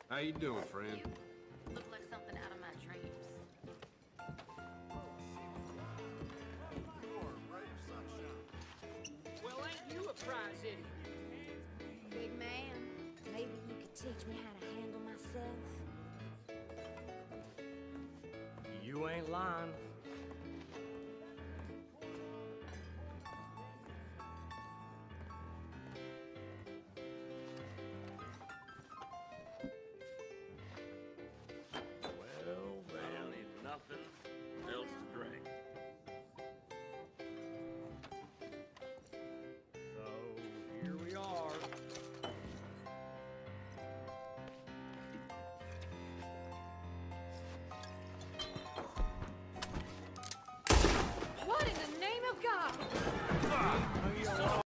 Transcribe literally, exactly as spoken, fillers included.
How you doing, friend? You look like something out of my dreams. Well, ain't you a prize idiot? Big man, maybe you could teach me how to handle myself? You ain't lying.